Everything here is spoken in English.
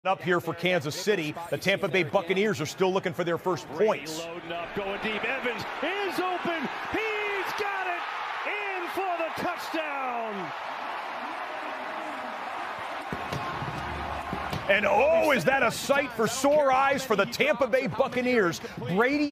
Up here for Kansas City, the Tampa Bay Buccaneers are still looking for their first points. Brady loading up, going deep. Evans is open. He's got it in for the touchdown. And oh, is that a sight for sore eyes for the Tampa Bay Buccaneers? Brady